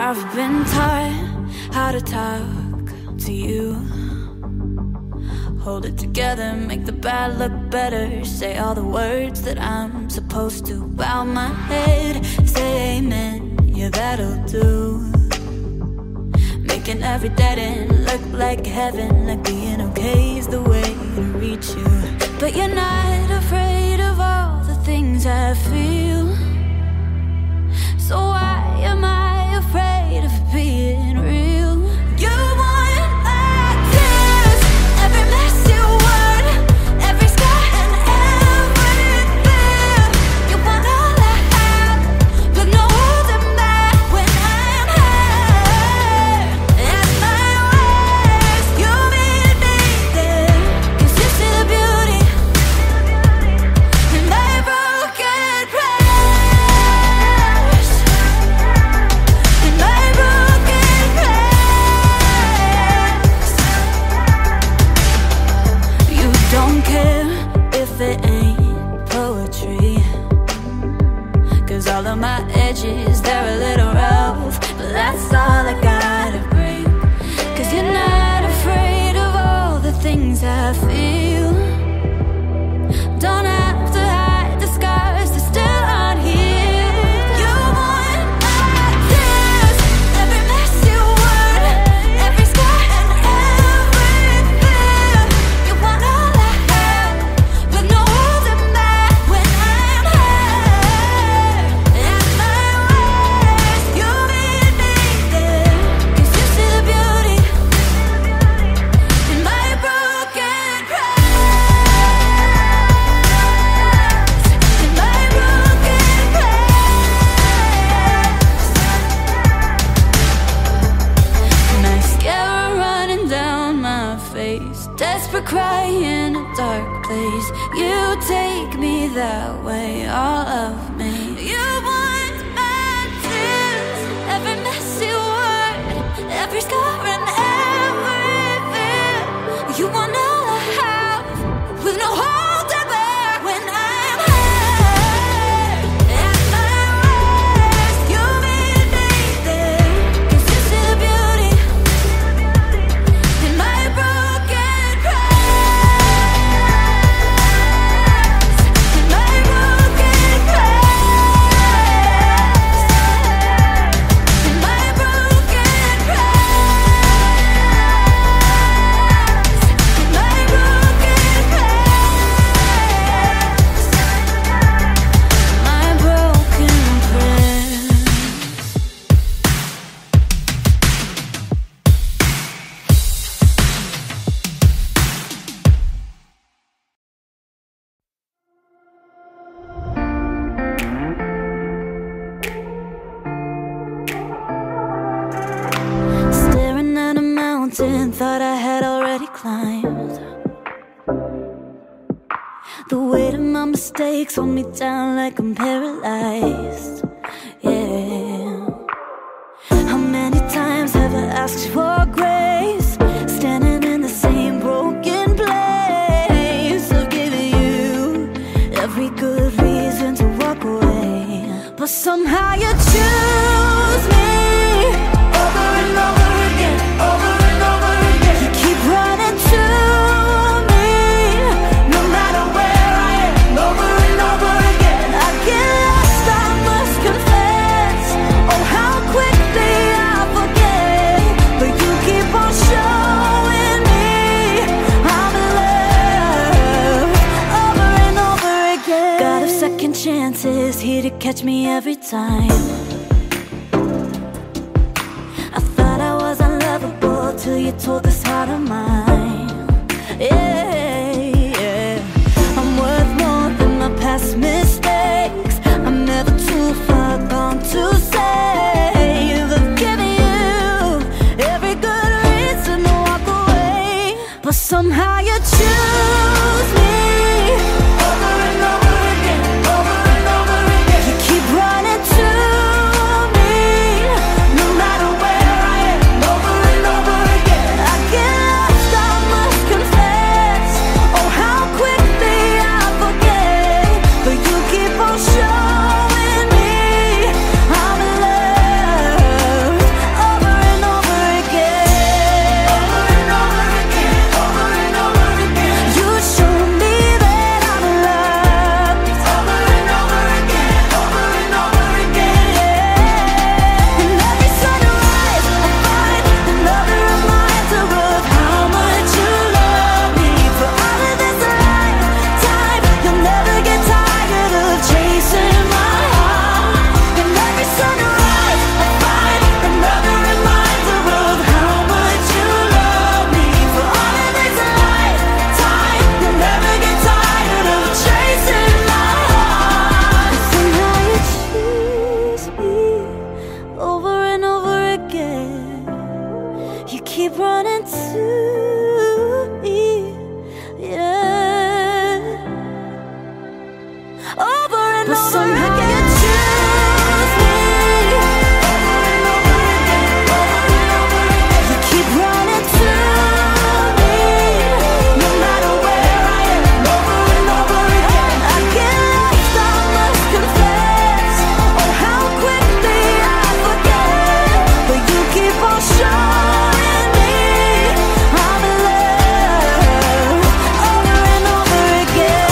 I've been taught how to talk to you. Hold it together, make the bad look better. Say all the words that I'm supposed to. Bow my head, say amen, yeah that'll do. Making every dead end look like heaven. Like being okay is the way to reach you. But you're not afraid of all the things I feel. So why am I afraid of being real? You want my tears, every messy word, every scar and every fear. You want all I have, with no holding back when I'm hurt. At my worst, you meet me there, 'cause you see the beauty in my broken prayers, in my broken prayers. You don't care if it ain't poetry, 'cause all of my edges, they're a little rough, but that's all I gotta bring. 'Cause you're not afraid of all the things I feel. Don't have to hide the scars that still aren't healed. You want my tears, every messy word, every scar and every fear. You want all I have, with no holding back when I'm hurt. At my worst, you meet me there, 'cause you see the beauty in my broken prayers, in my broken prayers. Mascara running down my face, desperate cry in a dark place. You take me that way, all of me. You want my tears, every messy word, every scar and every fear. You want all I have, with no holding back when I'm hurt. At my worst, you meet me there, 'cause you see the beauty in my broken prayers, in my broken prayers, in my broken prayers, in my broken prayers, my broken prayers. Staring at a mountain, thought I had already climbed. The weight of my mistakes hold me down like I'm paralyzed. Yeah. How many times have I asked for grace, standing in the same broken place? I've given you every good reason to walk away, but somehow you choose me over and over again, over and over again. You keep running to me, no matter where I am, over and over again. I get lost, I must confess, oh how quickly I forget. But you keep on showing me I'm in love, over and over again. God of second chances, here to catch me every time. I thought I was unlovable till you told this heart of mine. Yeah, yeah. I'm worth more than my past mistakes. I'm never too far gone to save. I've given you every good reason to walk away, but somehow you choose me over and over again, over and over again. You keep running to me, no matter where I am, over and over again. I get lost, I must confess, over and but over again. You choose me over and over again, over and over again. You keep running to me, no matter where I am, over and over again. I get lost, I must confess, oh how quickly I forget, but you keep on showing me I'm in love, over and over again.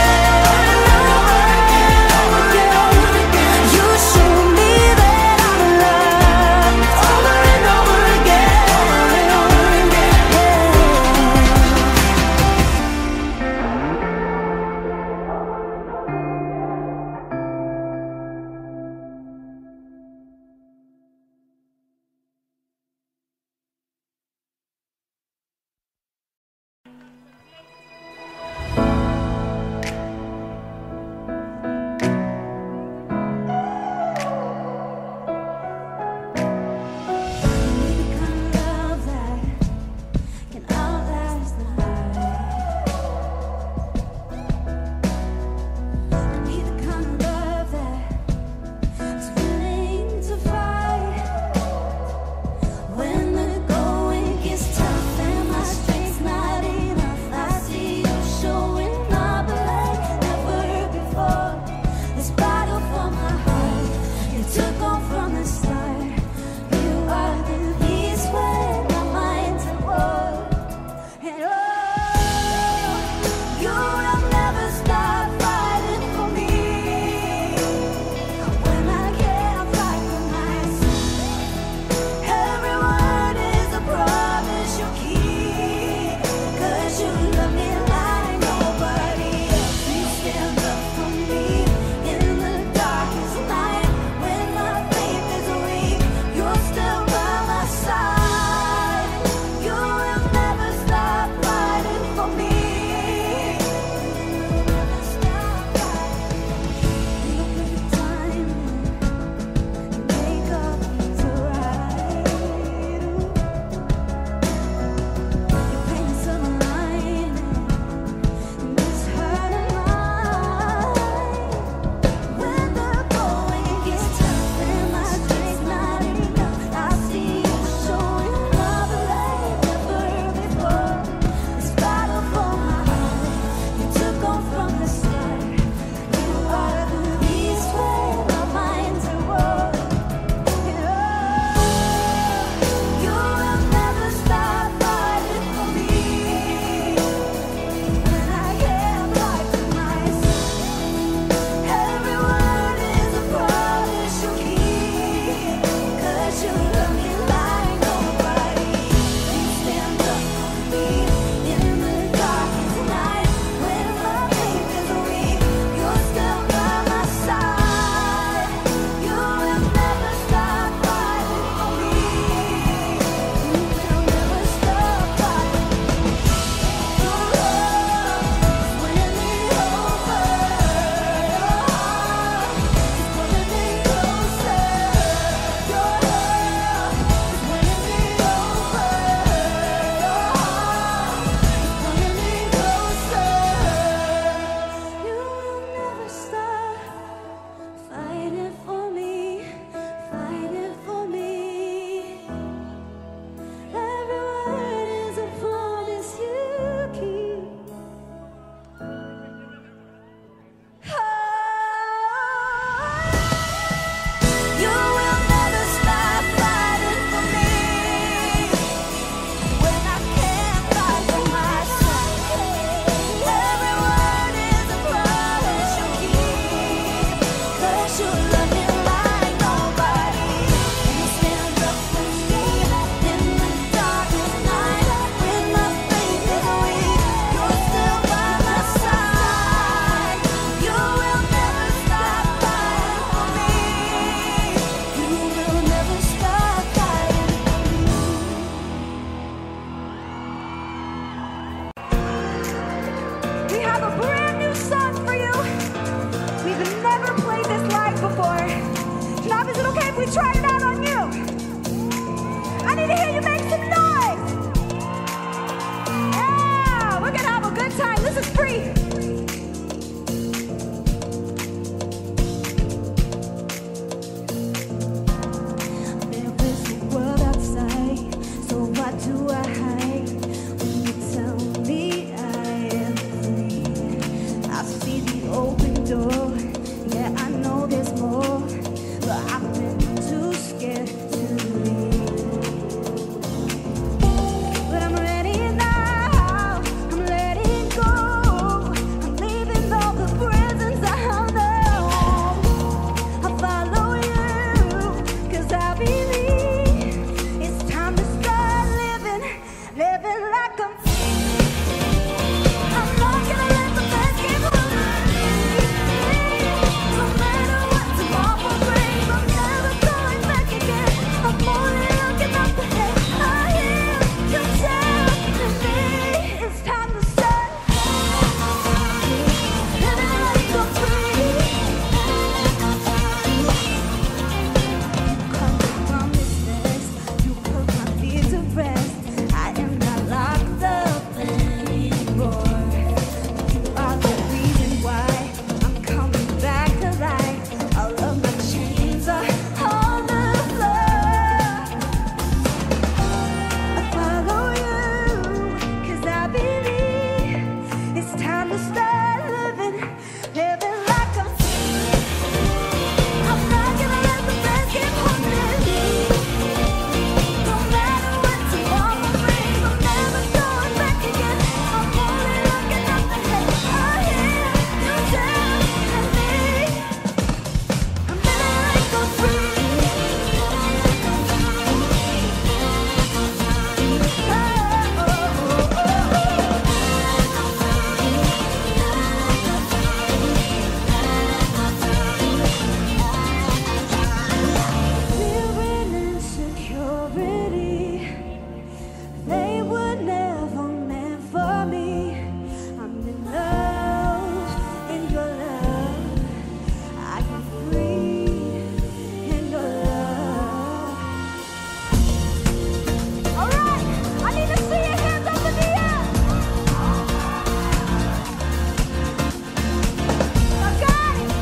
You show me that I'm in love, over and over again, over and over again. the open door. Yeah, I know there's more, but I've been too scared to leave. But I'm ready now, I'm letting go. I'm leaving all the prisons I know. I follow you, 'cause I believe it's time to start living like I'm free. I'm not gonna let the past keep holding me. No matter what tomorrow brings, I'm never going back again. I'm only looking up ahead. I hear you telling me it's time to start living like I'm free. Come to promises, you put my fear to rest. I am not locked up anymore. You are the reason why I'm coming back to life. All of my chains are on the floor. I follow you, 'cause I believe it's time to start living like I'm free. I'm not gonna let the past keep holding me. No matter what tomorrow brings, I'm never going back again. I'm only looking up ahead. I hear you telling me I'm living like I'm free. Fear and insecurity, they were never meant for me. I'm in love, in your love. I can breathe in your love. All right, I need to see your hands up in the air. I got it.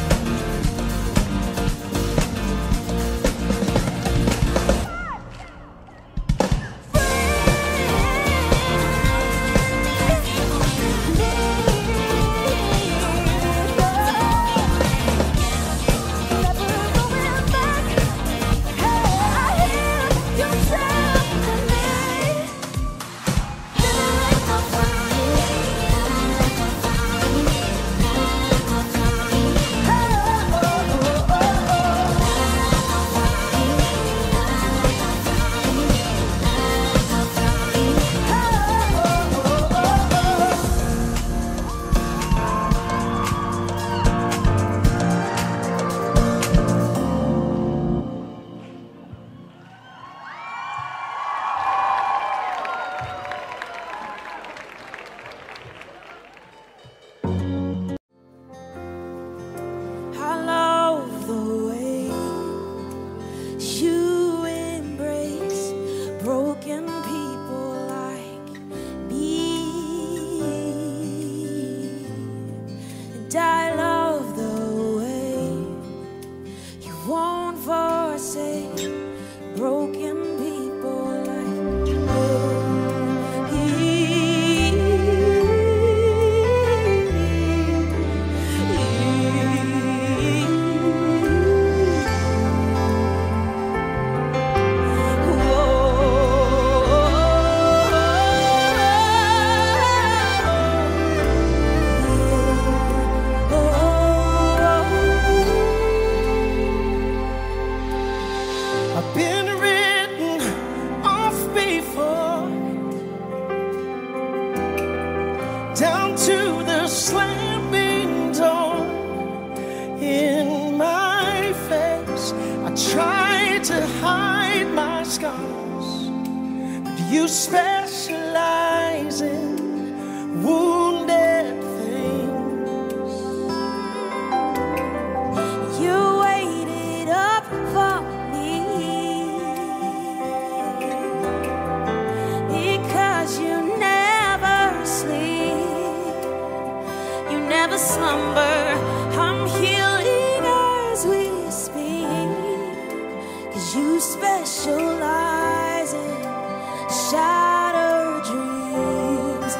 I love the way you embrace broken people like me, and I love the way you won't forsake broken people like I've been written off before, down to the slamming door in my face. I tried to hide my scars, but you specialize in wounded things. you waited up for me, because you never sleep, you never slumber. I'm healing as we speak, 'cause you specialize in shattered dreams.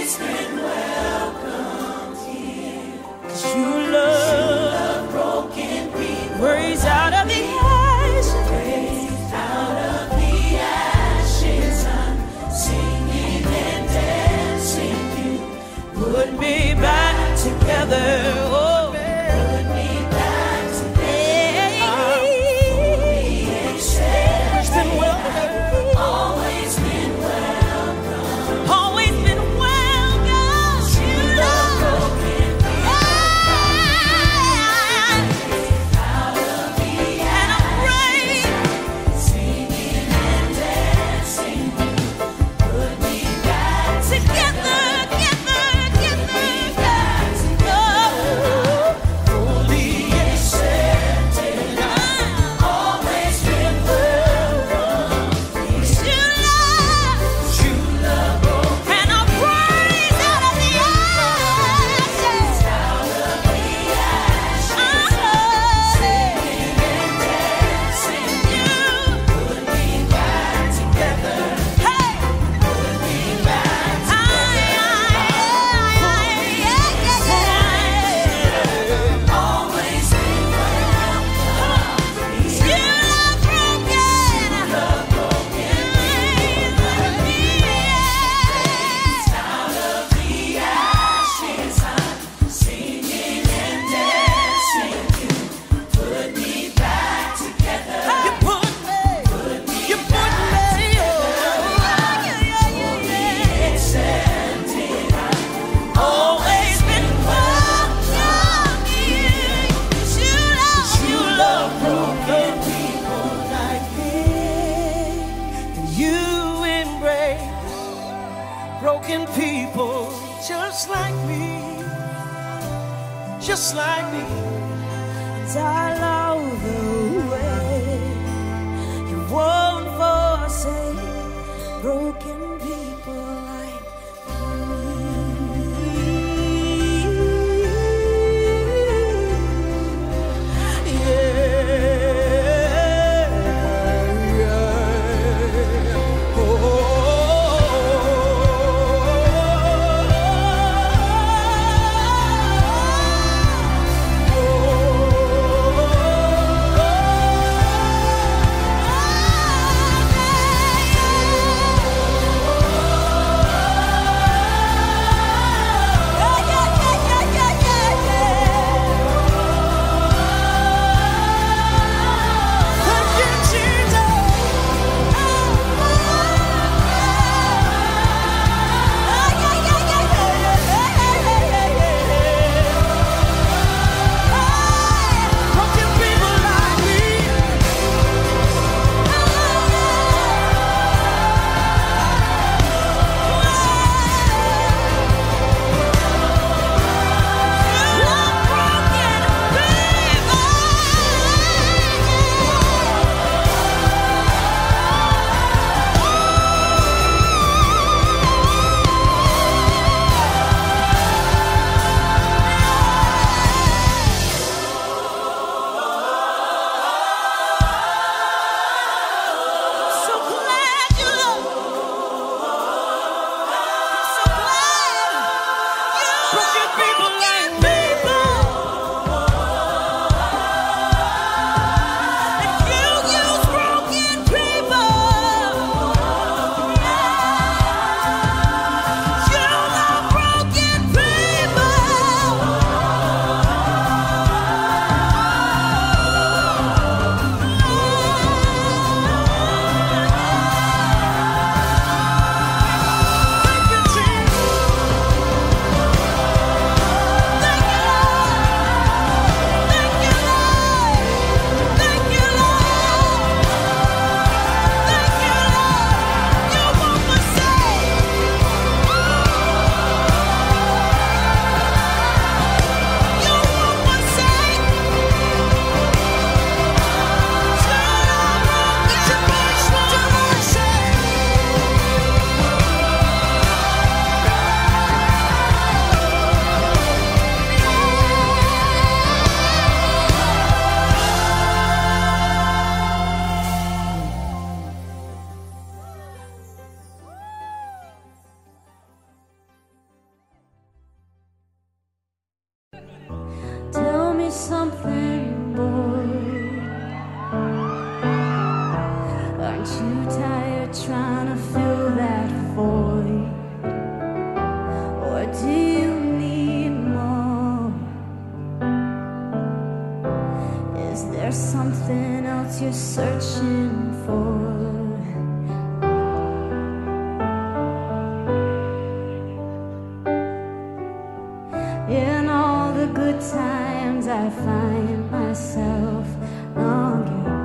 broken people just like me, just like me. And I love the way you won't forsake broken people like something, boy? Aren't you tired trying to fill that void? Or do you need more? Is there something else you're searching for? In all the good times I find myself longing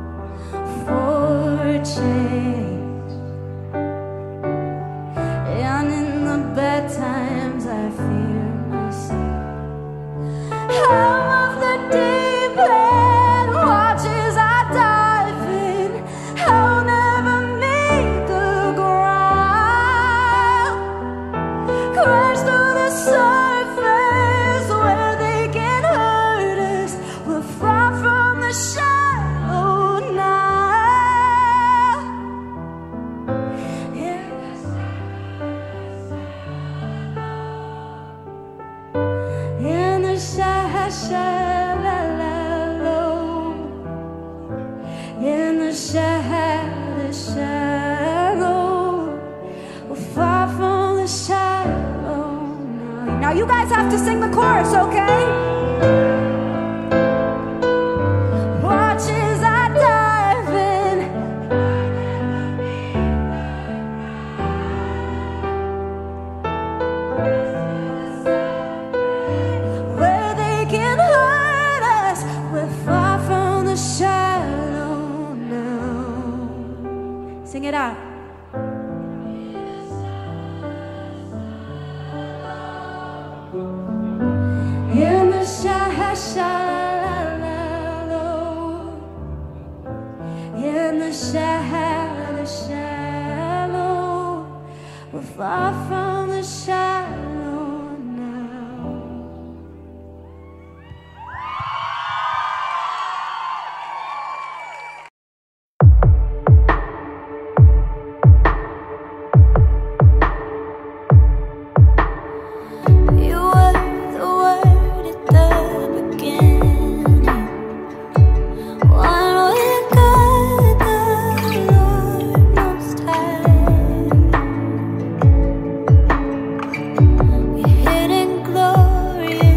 for change, and in the bad times I fear myself. Out of the deep end watches I dive in, I'll never meet the ground. Crash through the surface where they can hurt us. We're far from the shallow now. In the shallow, in the shallow, we're far from the shallow now. Now you guys have to sing the chorus, okay? Watch as I dive in, where they can hurt us. We're far from the shallow now. Sing it out. In the shallow, in the shallow, we're far from the shallow now. You were the word at the beginning, one with God, the Lord Most High. Your hidden glory in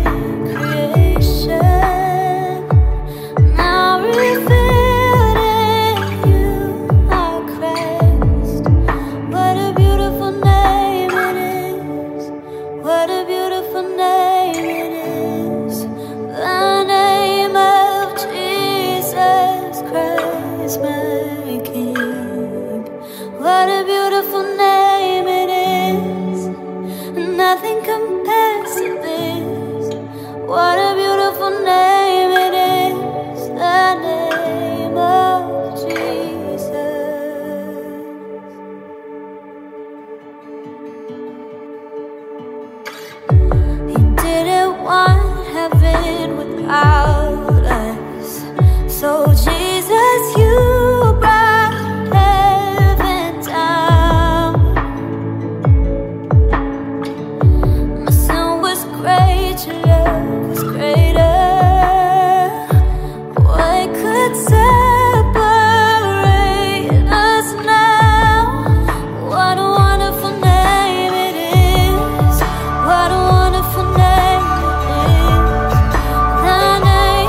creation, now revealed in you, our Christ. What a beautiful name it is. What a beautiful name it is. The name of Jesus Christ, my King. What a beautiful name it is. Nothing compares to this. What a beautiful name it is. The name of Jesus. He didn't want heaven without us. So Jesus, you brought heaven down. My sin was great, your love was greater. What could separate us now? What a wonderful name it is. What a wonderful name it is. The name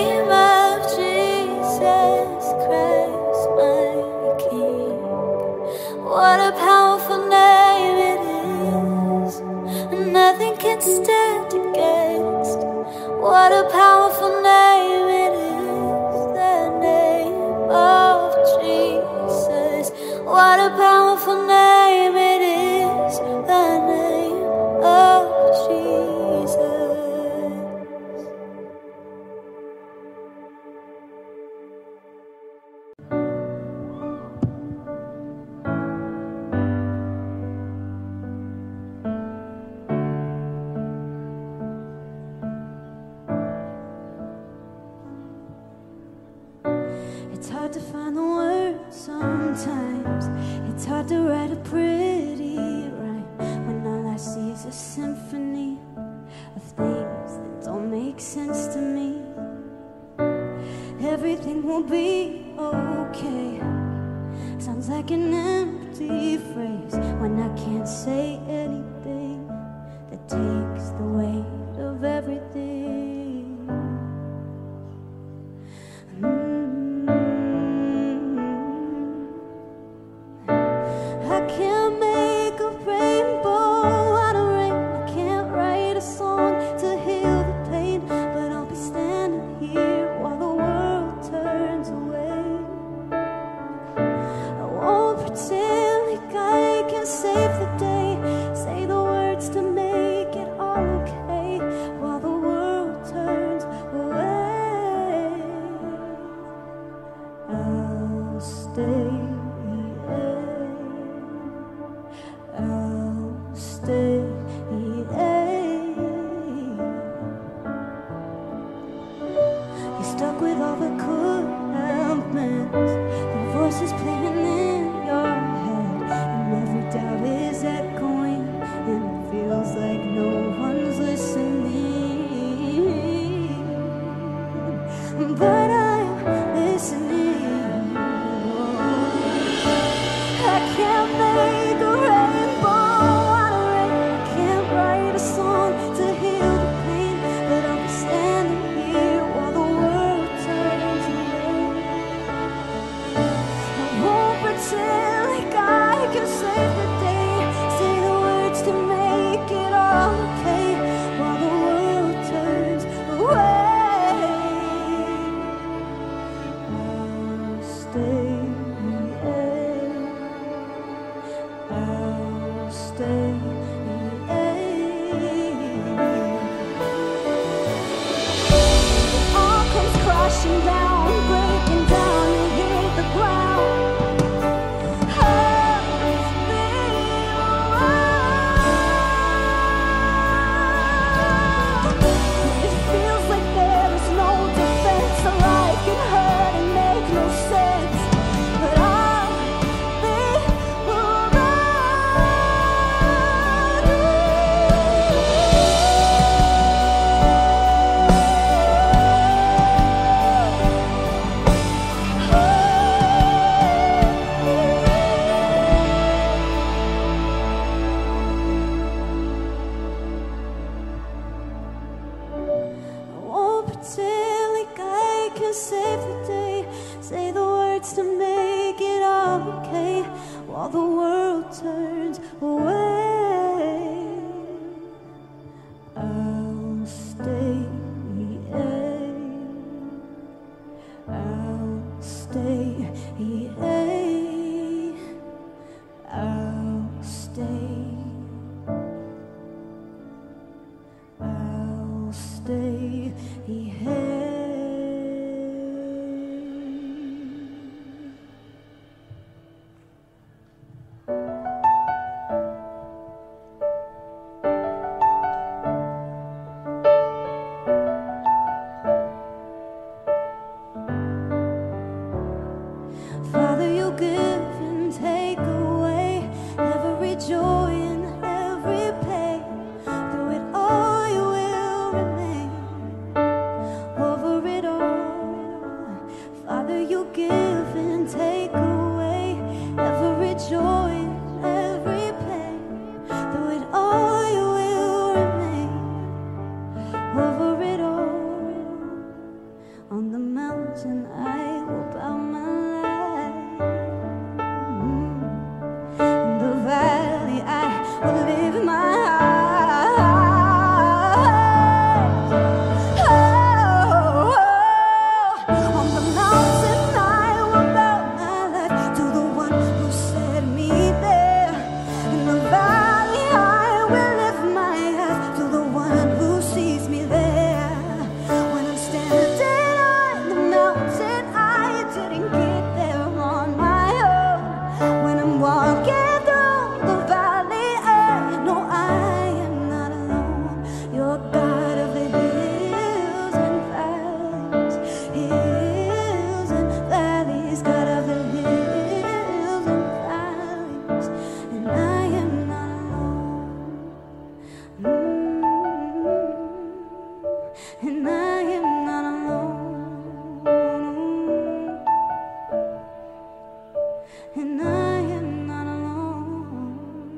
name of Jesus Christ, my King. What a powerful name it is, and nothing can stand against. What a powerful name it is, the name of Jesus. What a powerful name it is, the name of Jesus. It's hard to find the words sometimes. It's hard to write a pretty rhyme when all I see is a symphony of things that don't make sense to me. Everything will be okay sounds like an empty phrase when I can't say anything that takes the weight of everything. I can't make a rainbow out of rain. I can't write a song to heal the pain, but I'll be standing here while the world turns away. I won't pretend like I can save the day, say the words to make it all okay while the world turns away. I'll stay. I'll stay. You're stuck with all the could have been, the voices playing in your head, and every doubt is echoing, and it feels like no one's listening. But I'm listening. I can't make a rainbow out of rain. I can't write a song to heal the pain, but I'll be standing here while the world turns away. I won't pretend like I can save the day, say the words to make it all okay while the world turns away. I'll stay. I'll stay. It all comes crashing down, breaking down, you hit the ground. I'll be around. It feels like there is no defense, a life can hurt and make no sense, but I'll be around. I won't pretend like I can save the day, say the words to make it all okay while the world turns away. I'll stay. I'll stay. I'll stay. I'll stay here. On the mountain I will bow my life. In the valley I will live my life. On the mountain I will bow my life to the one who set me there. In the valley I will lift my eyes to the one who sees me there. When I'm standing on the mountain, I didn't get there on my own. When I'm walking through the valley, I know I am not alone. You're God of the hills and valleys, hills and valleys, God of the hills and valleys, and I am not alone. And I am not alone. And I am not alone.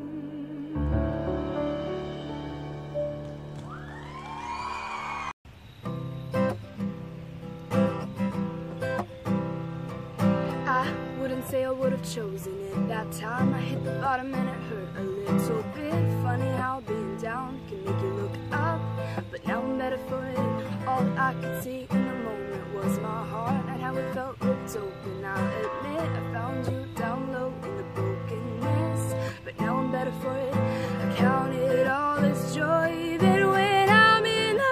I wouldn't say I would have chosen it. That time I hit the bottom and it hurt a little bit. Funny how being down can make you look up, but now I'm better for it. All I could see in the moment was my heart and how it felt ripped open. I'll admit I found you down low in the brokenness, but now I'm better for it. I counted all this joy even when I'm in the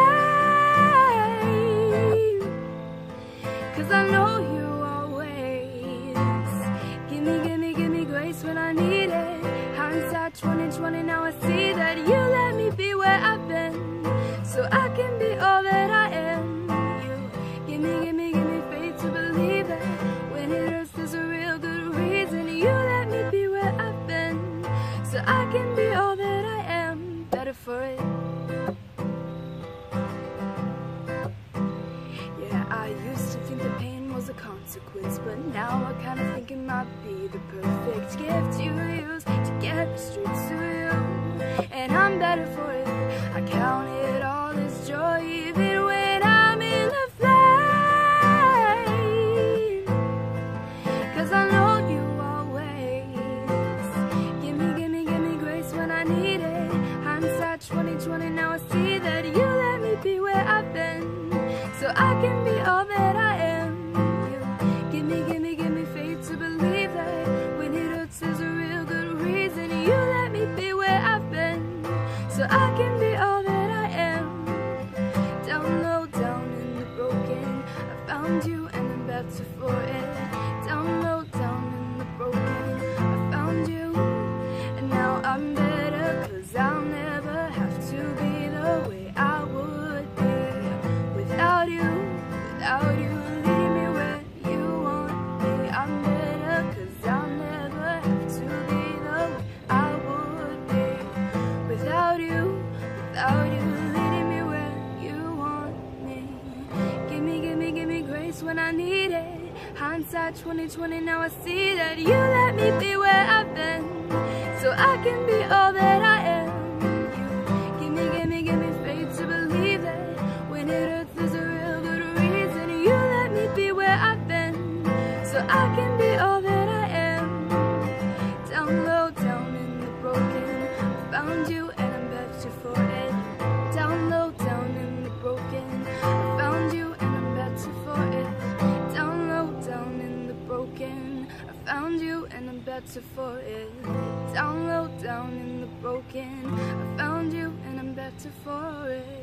flame, 'cause I know you always give me grace when I need it. Hindsight 2020, now I see that you let me be where I've been, so I can be all that I am. You give me faith to believe that when it hurts there's a real good reason. You let me be where I've been, so I can be all that I am. Better for it. Yeah, I used to think the pain was a consequence, but now I kinda think it might be the perfect gift you use to get me straight to you, and I'm better for it. I counted all this joy even when I'm in the flame, 'cause I know you always give me grace when I need it. Hindsight 2020, now I see that you let me be where I've been, so I can be all that I am. You give me faith to believe that when it hurts there's a real good reason. You let me be where I've been, so I can be all that I am. Down low, down in the broken, I found you and I'm better for it. Down low, down in the broken, I found you, and now I'm better, 'cause I'll never have to be the way I would be without you leading me where you want me. I'm better, 'cause I'll never have to be the way I would be without you leading me where you want me. Give me grace when I need it. Hindsight 2020, now I see that you let me be where I've been, so I can be all that I am. You give me faith to believe that when it hurts there's a real good reason. You let me be where I've been, so I can be all that I am. Down low, down in the broken, I found you and I'm better for it. Down low, down in the broken, I found you and I'm better for it. Down low, down in the broken, I found you and I'm better for it. Down low, down in the broken, I found you and I'm better for it.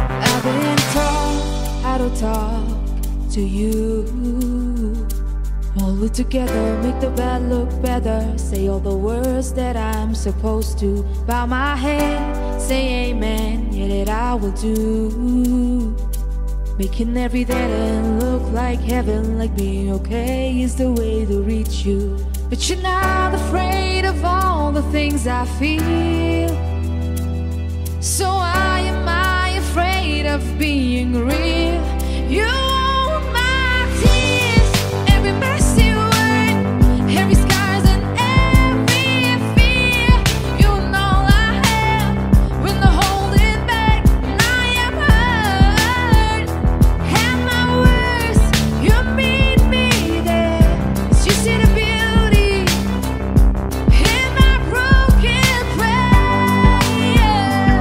Talk to you. Hold it together, make the bad look better. Say all the words that I'm supposed to. Bow my head, say amen, yeah, that I will do. Making every dead end look like heaven, like being okay is the way to reach you. But you're not afraid of all the things I feel. So why am I afraid of being real? You own my tears, every messy word, every scars and every fear. You know I have when the holding back and I am hurt. And my worst, you meet me there. 'Cause you see the beauty in my broken prayer.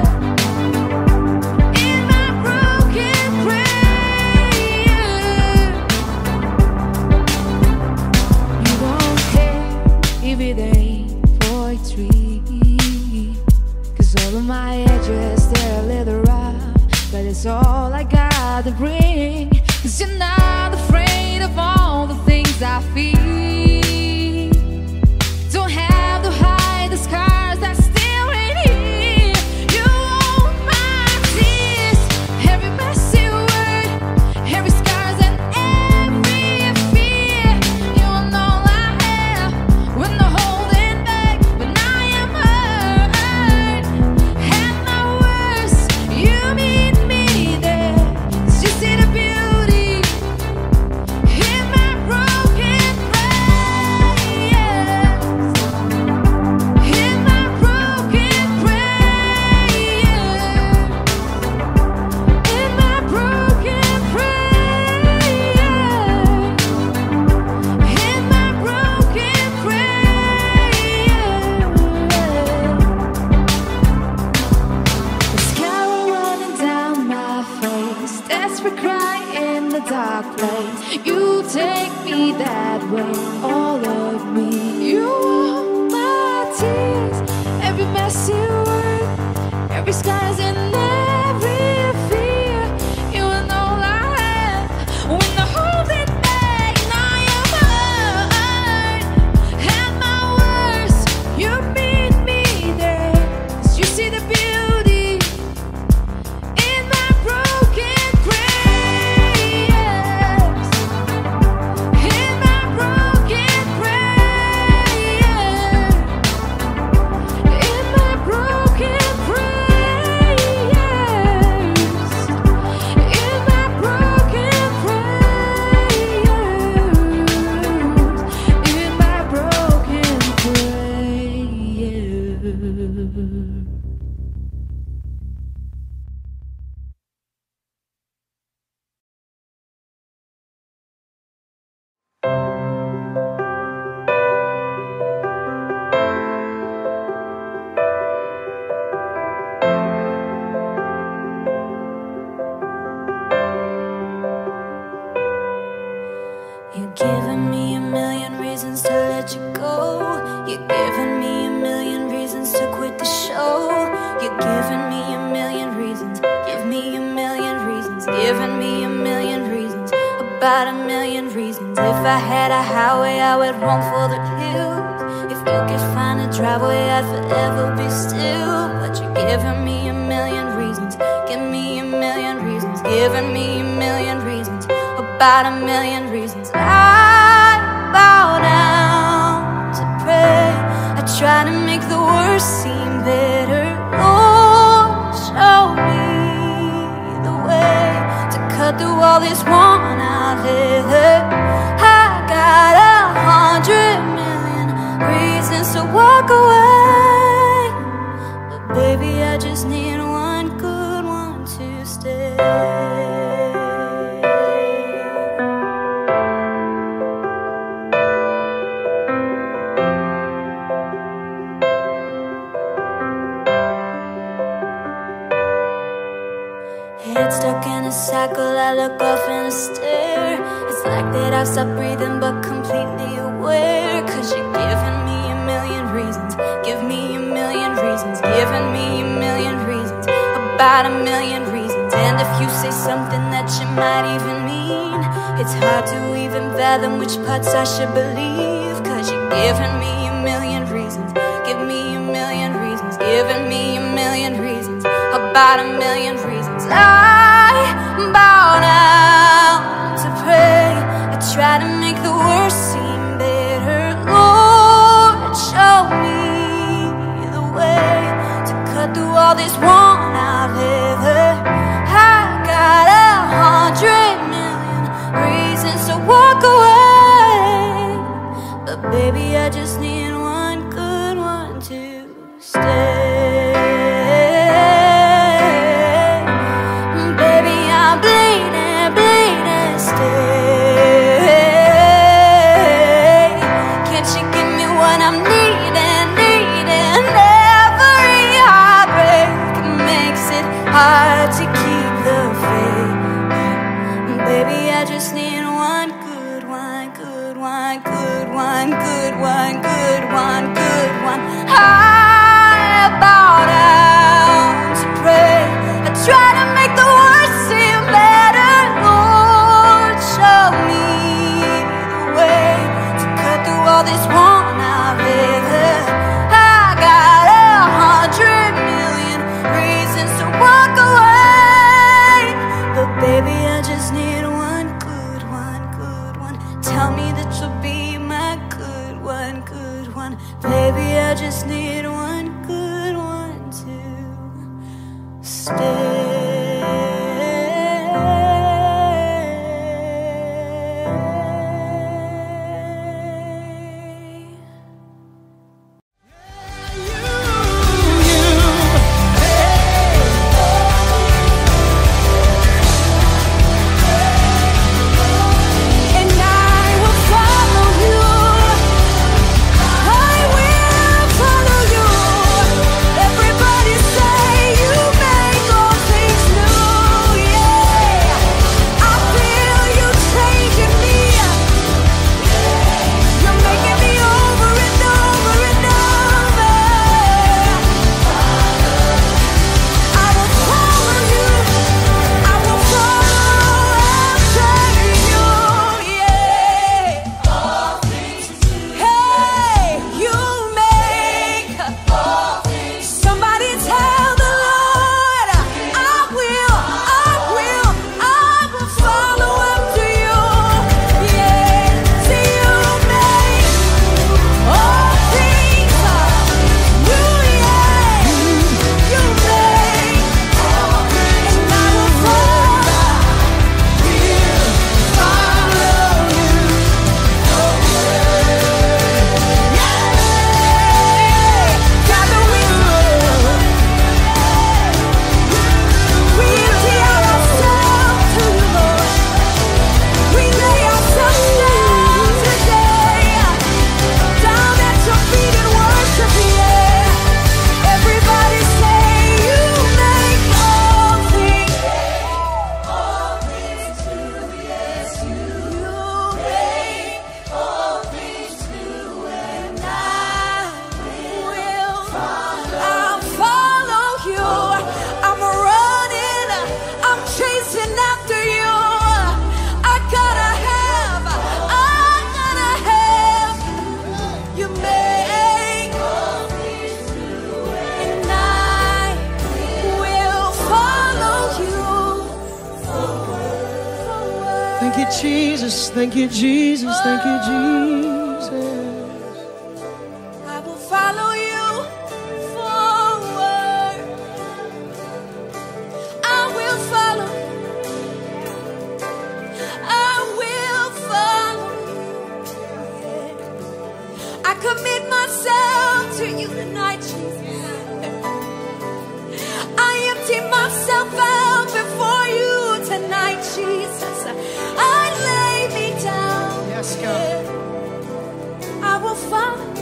In my broken prayer. You don't care if it ain't poetry. 'Cause all of my edges, they're a little rough, but it's all I got to bring. 'Cause you're not afraid of all the things I feel. Don't have to hide the scars that still ain't here. You own my tears, every messy word, every scars and every fear. You know I have when the holding back, when I am hurt. And my worst, you meet me there. 'Cause you see the beauty in my broken prayers. In my broken prayers. In my broken prayers. In my broken prayers. The scar running down my face, desperate cry in the dark place. You take me that way, all of me. You want my tears, every messy word, every scars and every fear. You know I have when the holding back and I am hurt. And my worst, you meet me there. 'Cause you see the beauty in my broken prayers. In my broken prayers. In my broken prayers. In my broken prayers. In my broken prayers. You're giving me a million reasons to let you go. You're giving me a million reasons to quit the show. You're giving me a million reasons. Give me a million reasons. Giving me a million reasons. About a million reasons. If I had a highway, I would run for the hills. If you could find a driveway, I'd forever be still. But you're giving me a million reasons. Give me a million reasons. Giving me a million reasons. About a million reasons. I bow down to pray. I try to make the worst seem better. Lord, show me the way to cut through all this worn out leather. I got 100 million reasons to walk away, but baby, I just need one good one to stay. Head stuck in a cycle, I look off and I stare. It's like that I've stopped breathing but completely aware. 'Cause you're giving me a million reasons. Give me a million reasons. Giving me a million reasons. About a million reasons. And if you say something that you might even mean. It's hard to even fathom which parts I should believe. Cause you're giving me a million reasons, give me a million reasons, giving me a million reasons, about a million reasons. I bow down to pray, I try to make the worst seem better. Lord, show me the way to cut through all this want I've ever. I got 100 million reasons to walk away, but baby, I just need one good one to stay. Baby, I'm bleeding, bleeding, stay. Can't you give me what I'm needing, needing? Every heartbreak makes it hard to keep the faith. Baby, I just need one good one, good one, good one, good one, good one, good one. I bow down to pray, I try to make the worst seem better. Lord, show me the way to cut through all this want I've ever. I got 100 million reasons to walk away, but baby, I just need one good one, good one. Tell me that you'll be my good one, good one. Baby, I just need one good one to stay. And I will follow you. I will follow you. Everybody say you make all things new. Yeah, I feel you changing me. You're making me over and over and over. I will follow you. I will follow after you. Yeah. Hey, you make somebody tell the Lord, I will follow after you. Yeah, see you make all things new. Yeah, you make, and I will follow you. Gather we empty ourselves to you, Lord. We lay ourselves down today, down at your feet and worship. Yeah, everybody say you make all things new. Yes, you make all things new, and I'll follow you. I'm running, I'm chasing after you. I gotta have, you make all things new, and I will follow you forward. Thank you, Jesus. Thank you, Jesus. Thank you, Jesus. I will follow you forward. I will follow. I will follow. I commit myself to you tonight, Jesus. I empty myself out before you tonight, Jesus. I lay me down. Yes, God. I will follow you.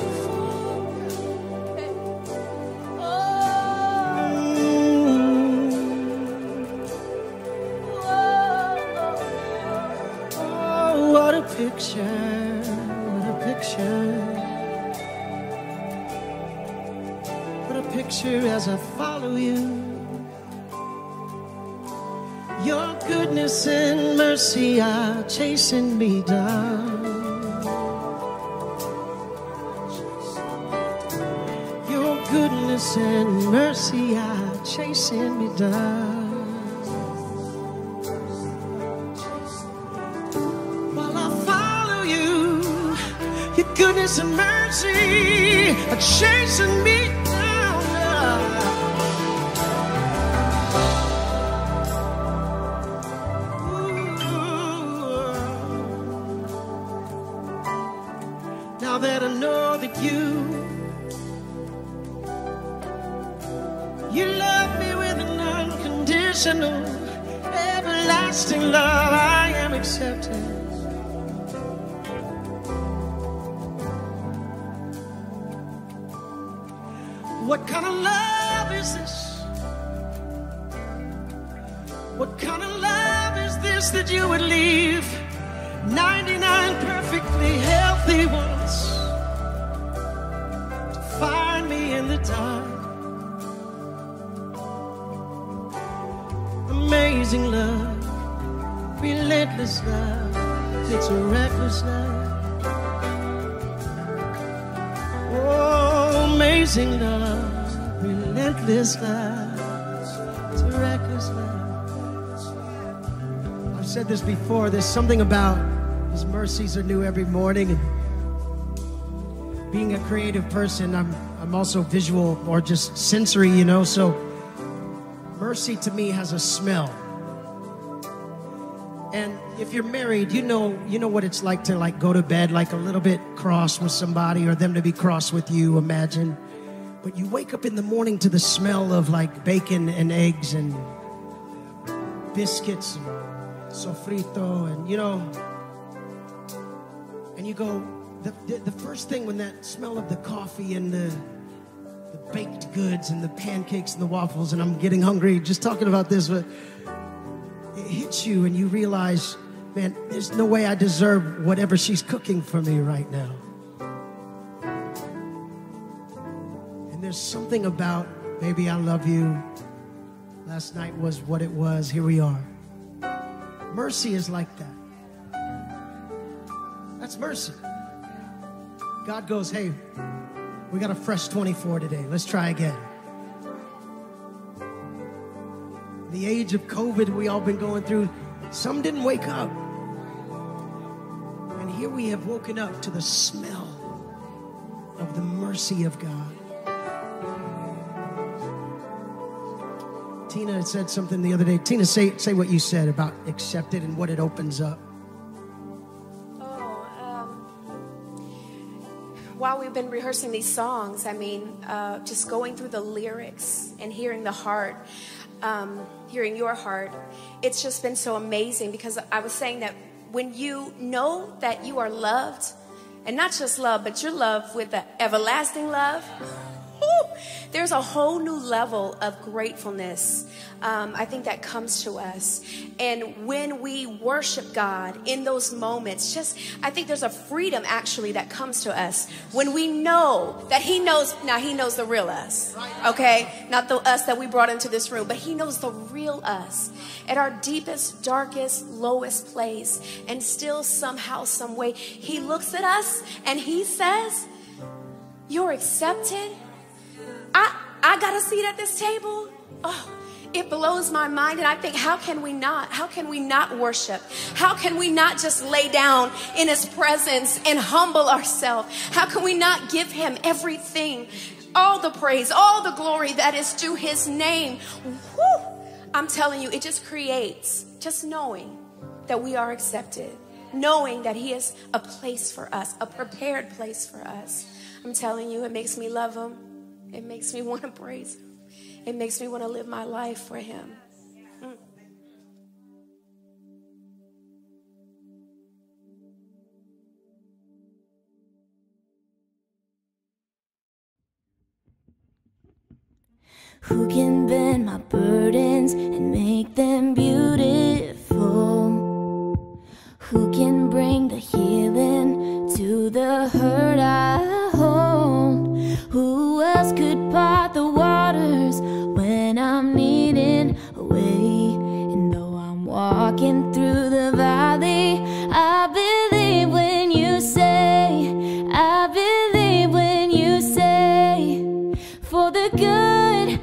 Oh, what a picture. What a picture. What a picture as I follow you. Your goodness and mercy are chasing me down. Your goodness and mercy are chasing me down. While I follow you, your goodness and mercy are chasing me down. Now that I know that you love me with an unconditional, everlasting love, I am accepted. What kind of love is this? What kind of love is this that you would leave 99 perfectly healthy ones to find me in the dark? Amazing love, relentless love, it's a reckless love. Oh, amazing love, relentless love, it's a reckless love. I've said this before, there's something about His mercies are new every morning. And being a creative person, I'm also visual or just sensory, you know, so mercy to me has a smell. And if you're married, you know what it's like to go to bed like a little bit cross with somebody, or them to be cross with you, imagine. But you wake up in the morning to the smell of like bacon and eggs and biscuits and sofrito, and you know, and you go, the first thing when that smell of the coffee and the baked goods and the pancakes and the waffles, and I'm getting hungry just talking about this, but it hits you and you realize, man, there's no way I deserve whatever she's cooking for me right now. And there's something about, baby, I love you. Last night was what it was. Here we are. Mercy is like that. That's mercy. God goes, hey, we got a fresh 24 today. Let's try again. The age of COVID we all been going through, some didn't wake up. And here we have woken up to the smell of the mercy of God. Tina had said something the other day. Tina, say what you said about accepted and what it opens up. While we've been rehearsing these songs, I mean, just going through the lyrics and hearing the heart, hearing your heart, it's just been so amazing, because I was saying that when you know that you are loved, and not just love, but you're loved with the everlasting love, there's a whole new level of gratefulness, I think, that comes to us. And when we worship God in those moments, I think there's a freedom actually that comes to us when we know that He knows. Now He knows the real us, okay? Not the us that we brought into this room, but He knows the real us at our deepest, darkest, lowest place. And still somehow, some way, He looks at us and He says, you're accepted. I got a seat at this table. Oh, it blows my mind. And I think, how can we not worship? How can we not just lay down in His presence and humble ourselves? How can we not give Him everything, all the praise, all the glory that is due His name? Woo! I'm telling you, it just creates, just knowing that we are accepted, knowing that He has a place for us, a prepared place for us. I'm telling you, it makes me love Him. It makes me want to praise Him. It makes me want to live my life for Him. Who can bend my burdens and make them beautiful? Who can bring the healing to the hurt I hold? Who else could part the waters when I'm needing a way? And though I'm walking through the valley. I believe when you say, I believe when you say, for the good,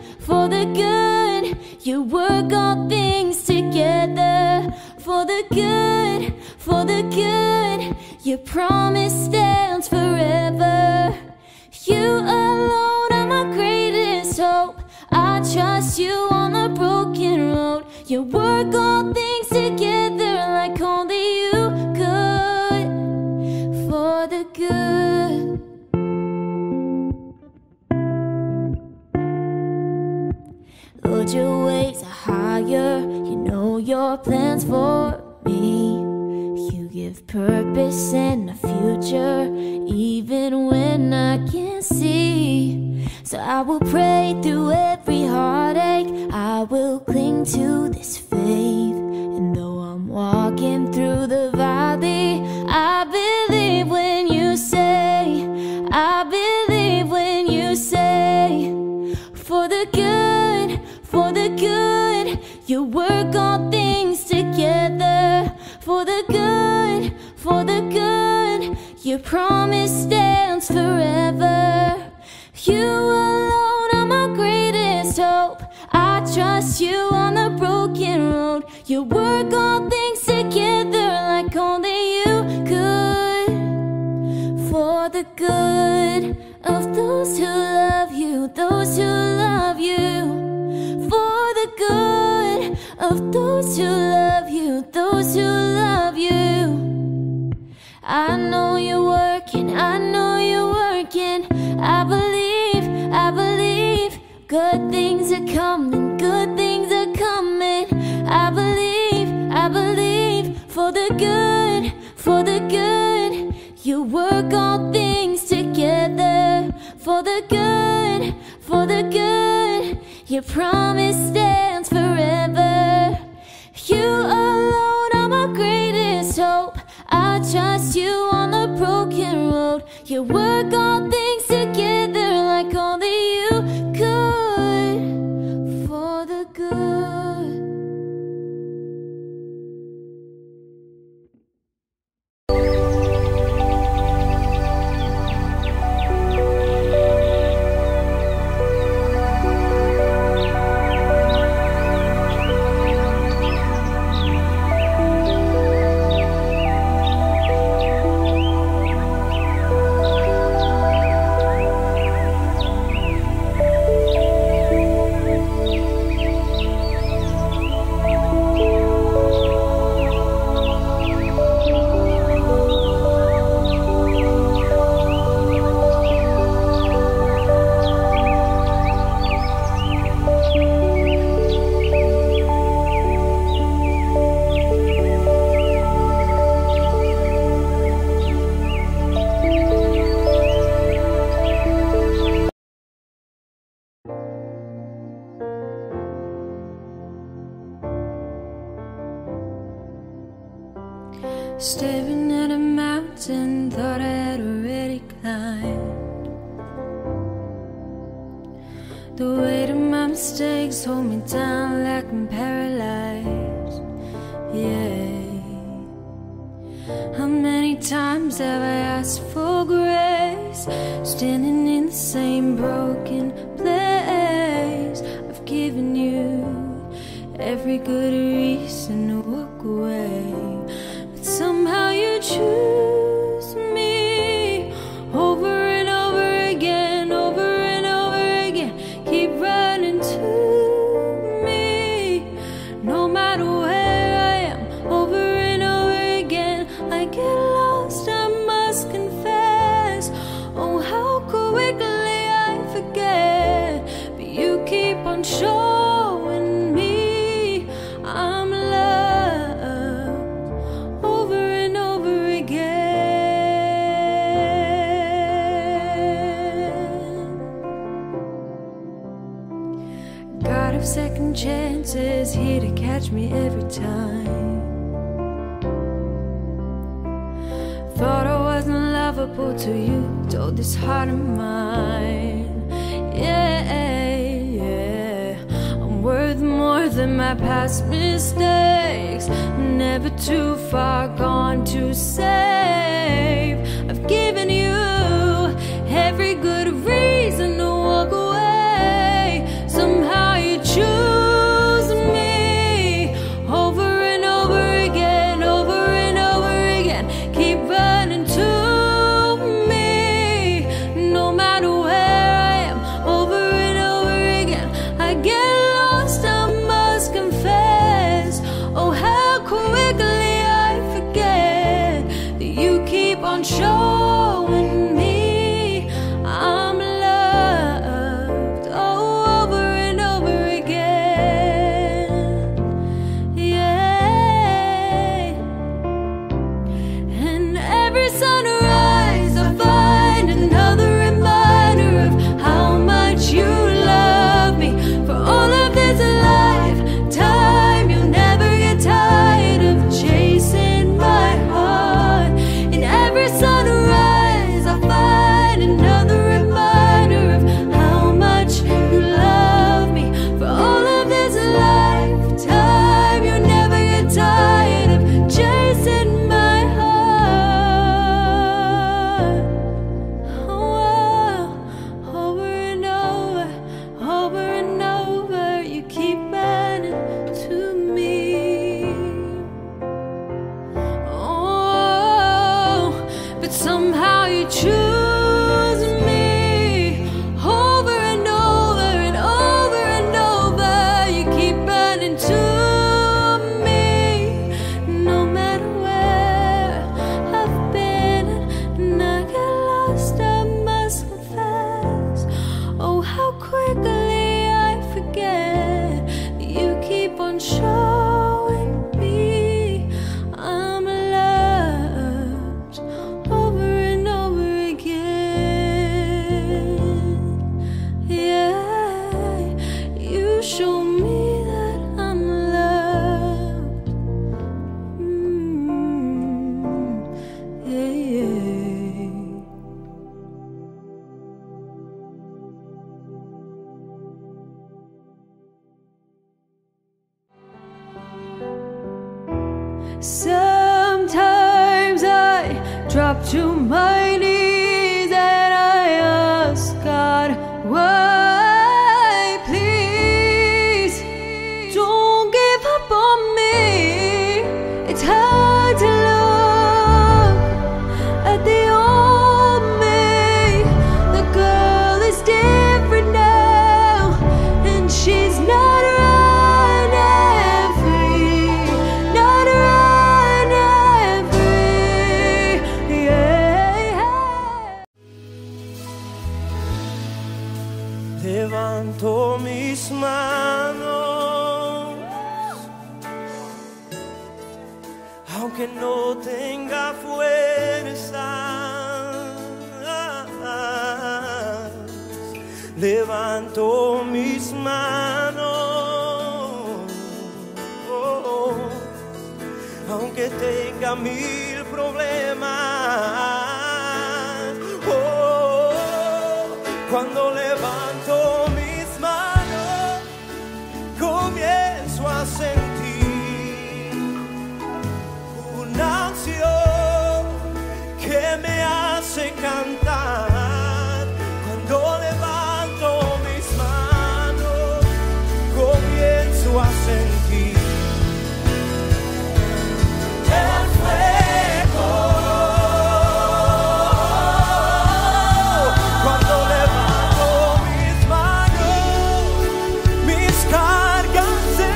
you work all things together. For the good, your promise stands forever. You alone are my greatest hope. I trust you on the broken road. You work all things together like only you could. For the good. Lord, your ways are higher. You know your plans for me. You give purpose and a future, even when I can't see. So I will pray through every heartache. I will cling to this faith. And though I'm walking through the valley, I believe when you say, I believe when you say, for the good, you work all things together. For the good, your promise stands forever. You alone are my greatest hope. I trust you on the broken road. You work all things together like only you could. For the good of those who love you, those who love you. For the good of those who love you, those who love you. I know you're working, I know you're working. I believe good things are coming, good things are coming. I believe for the good, you work all things together. For the good, your promise stands forever. You alone are my greatest hope. I trust you on the broken road. You work all things together like only you could. For the good. Staring at a mountain, thought I had already climbed. The weight of my mistakes hold me down like I'm paralyzed. Yeah. How many times have I asked for grace, standing in the same broken place? I've given you every good reason to walk away. Somehow you choose me over and over again, over and over again. Keep running to me, no matter where I am, over and over again. I get lost, I must confess. Oh, how quickly I forget, but you keep on showing me I'm second chances, here to catch me every time. Thought I wasn't lovable till you told this heart of mine. Yeah, I'm worth more than my past mistakes. never too far gone to save. I've given you every good reason to walk away. Somehow you choose me over and over again, over and over again. Keep running to me, no matter where I am, over and over again. I get lost, I must confess. Oh, how quickly I forget that you keep on showing me I'm loved, oh, over and over again. Yeah. And every sunrise I find another reminder of how much you love me. For all of this lifetime, you'll never get tired of chasing my heart. In every sunrise I find another reminder of how much you love me. For all of this lifetime, you'll never get tired of chasing my heart. Oh, over and over, over and over, you keep running to me. Oh, but somehow you choose me over and over and over and over. You keep running to me, no matter where I've been. And I get lost, I must confess. Oh, how quickly I forget that you keep on showing me I'm loved, over and over again. Yeah, you show me that I'm loved. Yeah, yeah. Sometimes I drop to my knees and I ask God, why, please don't give up on me. It's hard to look at the old me. The girl is different now, and she's not running free, not running free. Yeah. Levanto mis manos, aunque no tenga fuerzas. Levanto mis manos, aunque tenga mil problemas. Cuando levanto mis manos, comienzo a sentir una unción que me hace cantar. Cuando levanto mis manos, comienzo a sentir el fuego. Cuando levanto mis manos, mis cargas se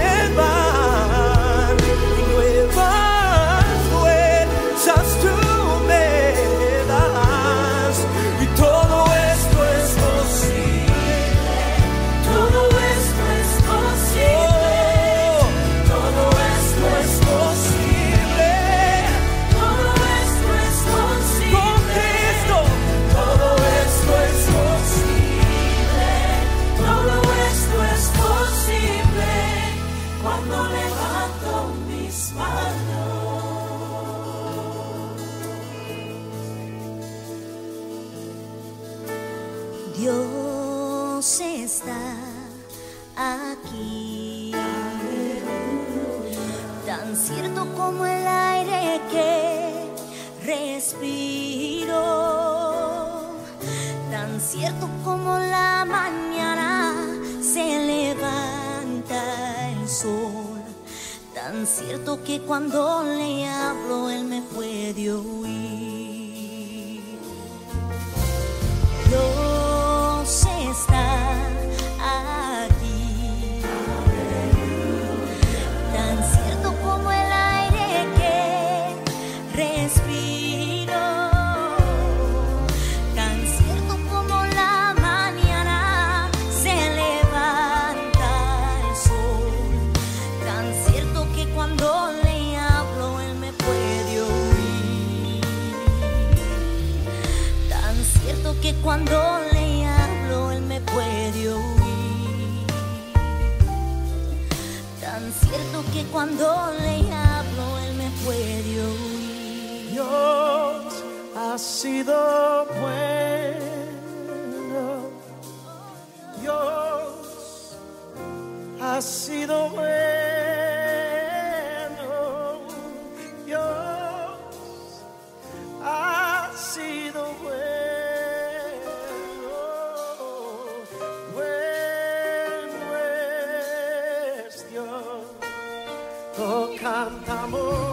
van y nuevas fuerzas tú me das. Y todo esto es posible, todo esto es posible, todo esto es posible, todo esto es posible. Con Cristo, todo esto es posible, todo esto es posible cuando levanto mis manos. Dios está aquí. tan cierto como el aire que respiro, tan cierto como la mañana se levanta el sol, tan cierto que cuando le hablo él me puede oír. Dios está aquí, tan cierto como el aire que respiro, tan cierto como la mañana se levanta el sol, tan cierto que cuando le hablo él me puede oír, tan cierto que cuando le hablo él me puede oír, tan cierto que cuando le hablo él me puede oír. Dios ha sido bueno, Dios ha sido bueno, Dios ha sido bueno, bueno es Dios, lo cantamos.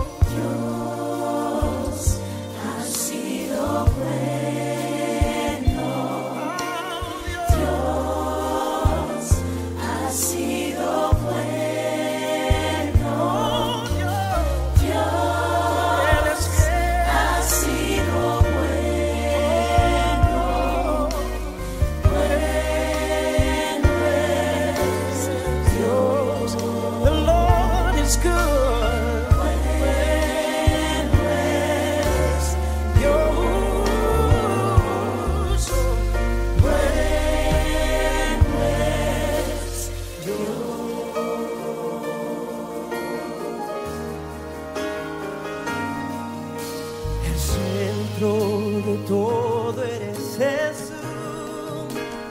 De todo eres Jesús,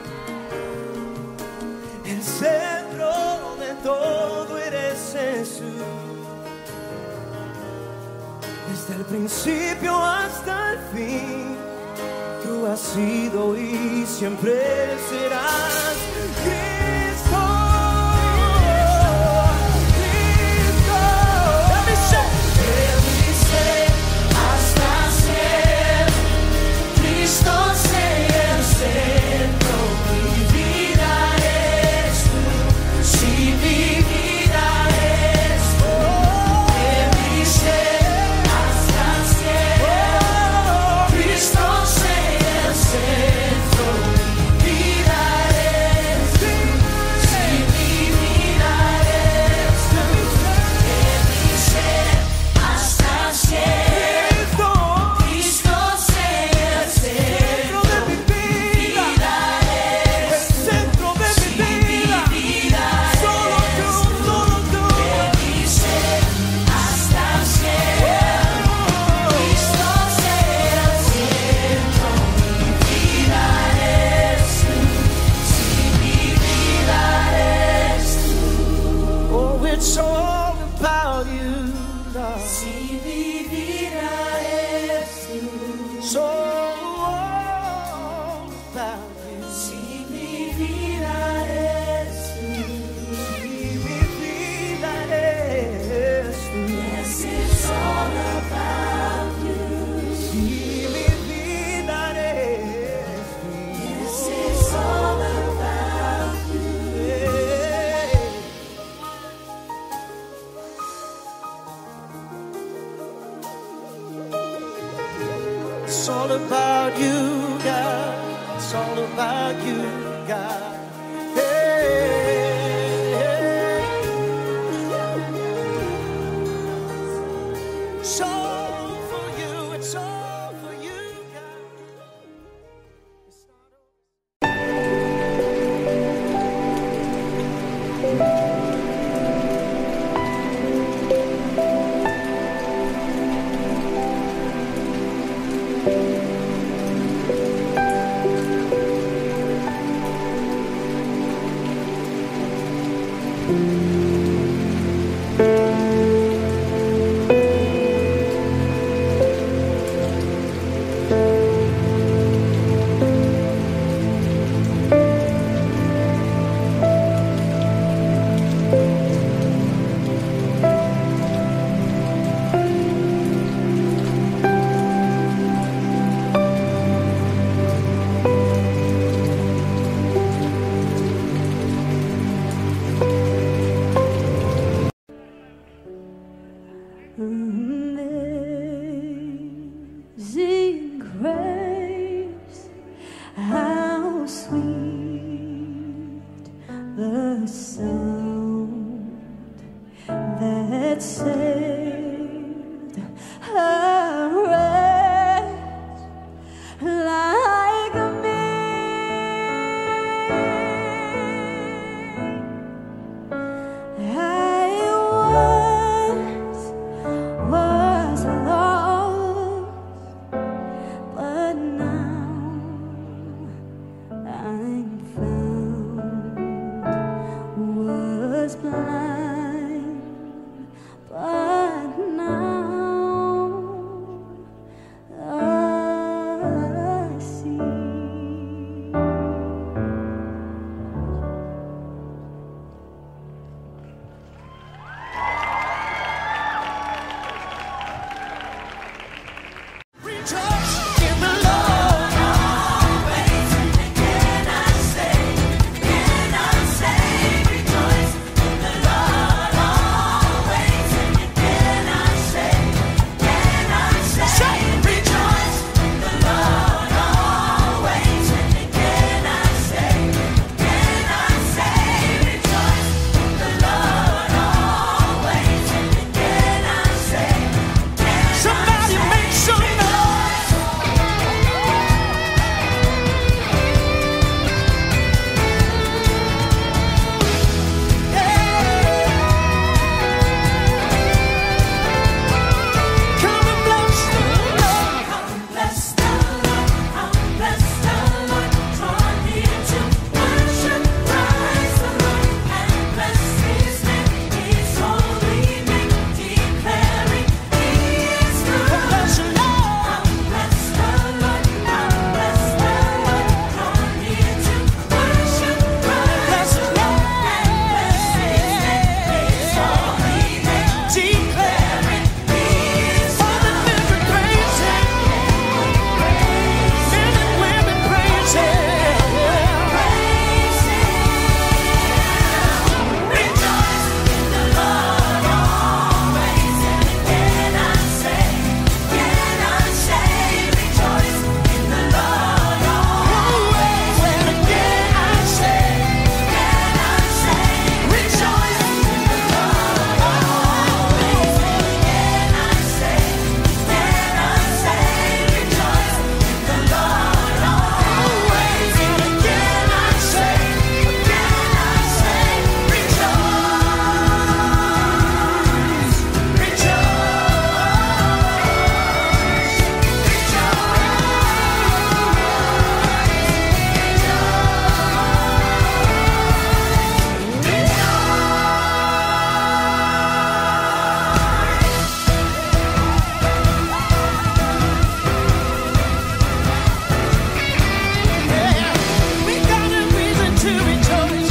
el centro de todo eres Jesús, desde el principio hasta el fin, tú has sido y siempre serás Cristo. It's all about you, God. It's all about you, God. Hey, it's all for you. It's all for you, God. It's not Amazing grace, how sweet the sound that saved a wretch like me. I was lost, but now I'm found. Was blind, but now I see. Rejoice in the Lord always. Can I say, rejoice in the Lord always? Can I say, rejoice in the Lord always? Can I say, rejoice in the Lord always? Can I say, somebody make some noise. Come and bless the Lord. Come and bless the Lord. Come and bless the Lord. Draw near to worship, praise the Lord, and bless His name. His holy name, declaring He is good. Come bless the Lord. Come bless the Lord. Come bless the Lord. Draw near to worship, praise the Lord, and bless His name. His holy name, declaring He is good. Men and women praise Him. Rejoice in the Lord always. Can I say, rejoice in the Lord always? Can I say, rejoice in the Lord always? Can I say, rejoice in the Lord always? Can I say, we got a reason to rejoice.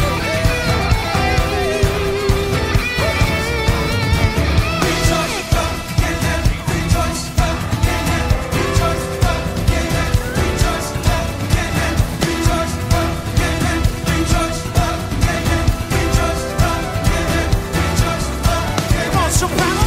Rejoice, rejoice, rejoice, come on, soprano.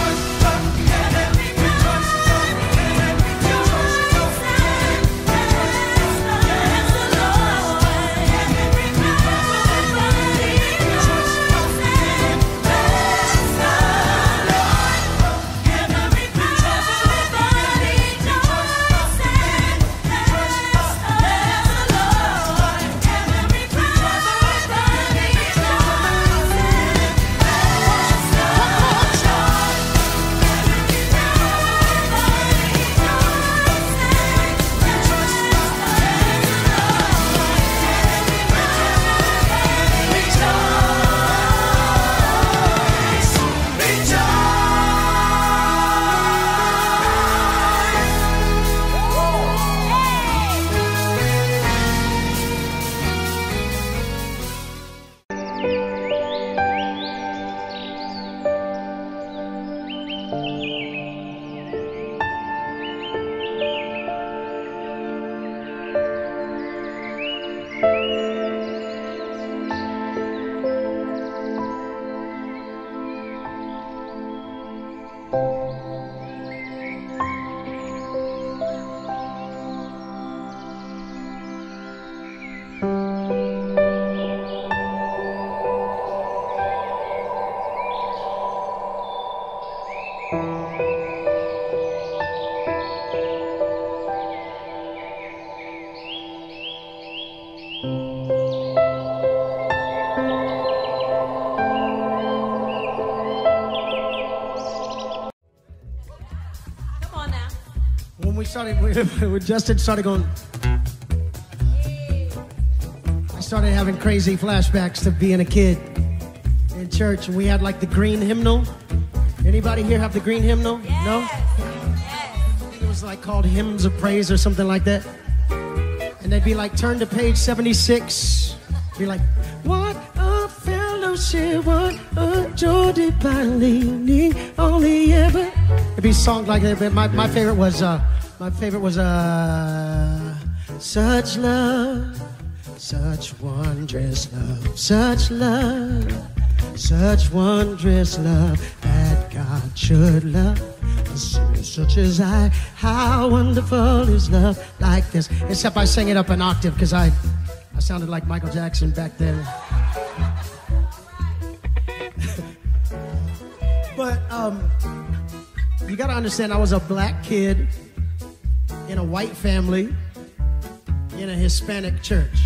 When Justin started going, I started having crazy flashbacks to being a kid in church, and we had like the green hymnal. Anybody here have the green hymnal? Yes. No? Yes. I think it was like called Hymns of Praise or something like that. And they'd be like, turn to page 76. Be like, what a fellowship, what a joy divine leaning on the ever. It'd be songs like that, but my favorite was such love, such wondrous love, such wondrous love that God should love a sinner such as I. How wonderful is love like this. Except I sang it up an octave because I sounded like Michael Jackson back then. But you gotta understand, I was a black kid in a white family in a Hispanic church,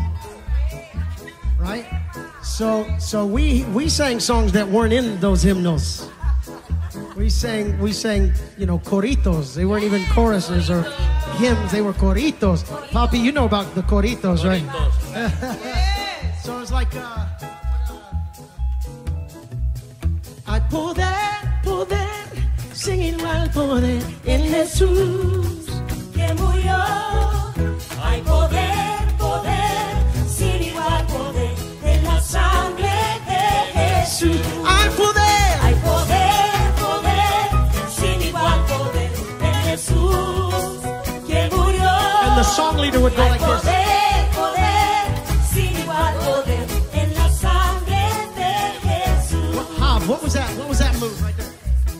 right? So we sang songs that weren't in those hymnals. We sang, you know, coritos. They weren't even choruses or hymns. They were coritos. Papi, you know about the coritos, right? So it's like, hay poder, singing al poder en Jesús que murió. Hay poder, sin igual poder en la sangre de Jesús. Hay poder, sin igual poder en Jesús que murió. And the song leader would go like this. Poder, sin igual poder en la sangre de Jesús. What was that? What was that move right there?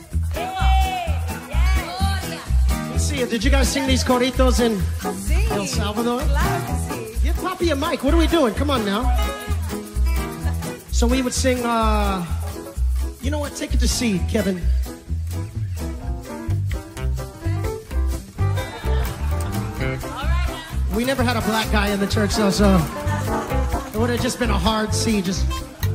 Let's see it. Did you guys sing these coritos in El Salvador? Give Papi a mic. What are we doing? Come on now. So we would sing, you know what? Take it to C, Kevin. We never had a black guy in the church, though, so it would have just been a hard C. Just.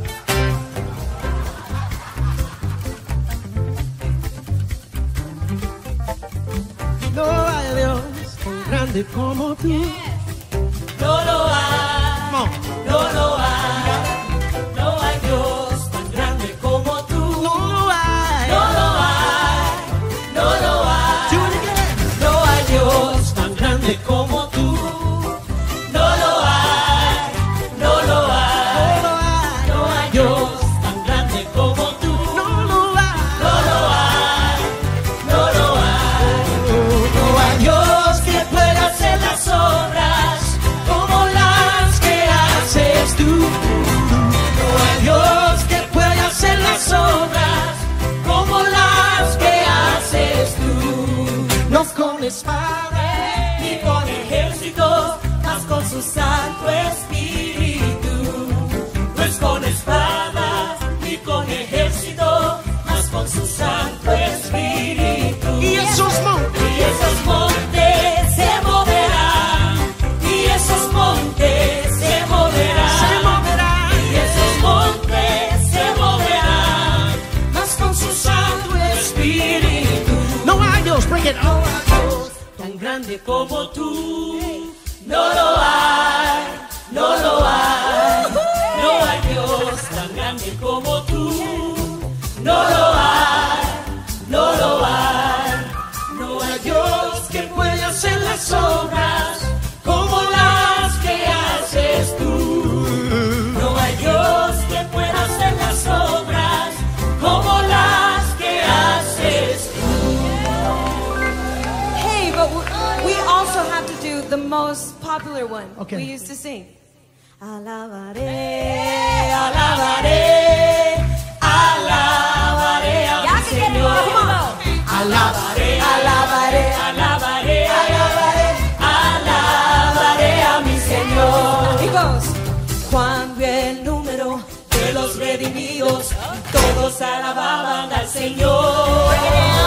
No hay Dios tan grande como tú. No lo hay, Come on. no lo hay. No hay Dios tan grande como tú. No lo hay. No lo hay, no lo hay. Do it again. No hay Dios tan grande como tú. No lo hay, no lo hay. No hay Dios tan grande como tú. No lo hay. No lo hay, no lo hay. No hay Dios que pueda hacer las obras como las que haces tú. No hay Dios que pueda hacer las obras como las que haces tú. No con espada. Ni con ejército, mas con su Santo Espíritu. No es con espada, ni con ejército, mas con su Santo Espíritu. Y esos montes. Y esos montes se moverán. Y esos montes se moverán. Se moverán. Y esos montes se moverán. Mas con su Santo Espíritu. No hay Dios. Bring it. No hay Dios tan grande como tú. No lo hay, no lo hay. No hay Dios tan grande como tú. No lo hay, no lo hay. No hay Dios que pueda hacer las obras como las que haces tú. No hay Dios que pueda hacer las obras como las que haces tú. Hey, but we also have to do the most popular one Okay. we used to sing. Alabaré, alabaré, alabaré a mi Señor. Alabaré, alabaré, alabaré, alabaré, alabaré a mi Señor. It goes. Cuando el número de los redimidos, todos alababan al Señor.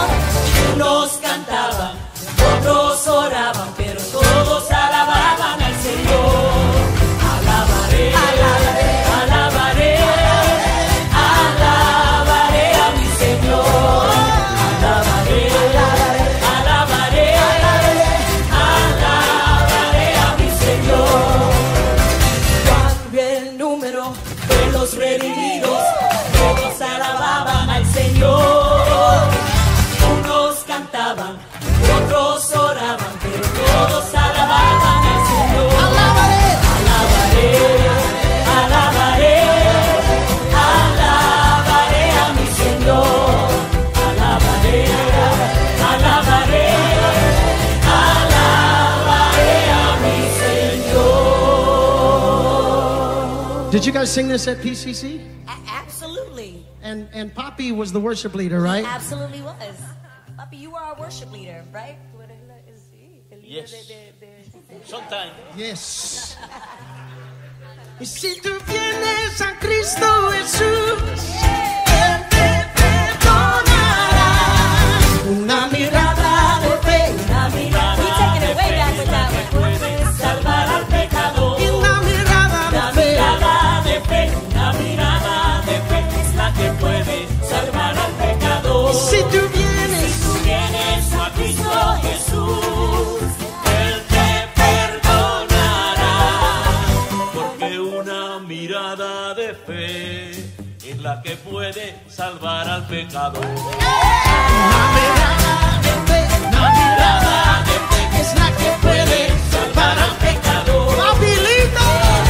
Did you guys sing this at PCC? Absolutely. And Poppy was the worship leader, right? Absolutely was. Papi, you were our worship leader, right? Yes. Sometimes. Yes. Y si tú vienes a Cristo Jesús, Él te perdonará. Una mirada de fe, Una mirada. We taking it way back with that one. Puede salvar al pecador. y una mirada de fe. Mirada de fe, una mirada de fe es la que puede salvar al pecador. Si tú vienes, Si tú vienes a Cristo Jesús, Él te perdonará. Porque una mirada de fe es la que puede salvar al pecador. una mirada de fe, una mirada de fe es la que puede salvar al pecador. Papilito,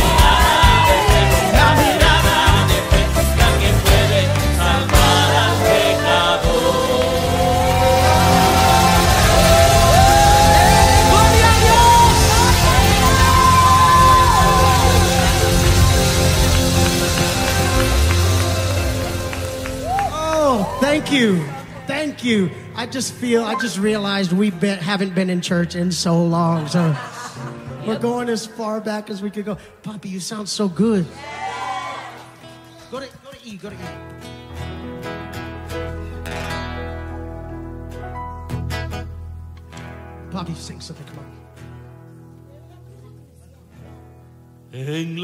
la mirada de fe. Es la que puede salvar al pecador. ¡Gloria a Dios! Oh, thank you. Thank you. I just realized we haven't been in church in so long. So we're going as far back as we could go. Poppy, you sound so good. Go to E. Go to E. Poppy, sing something. Come on. En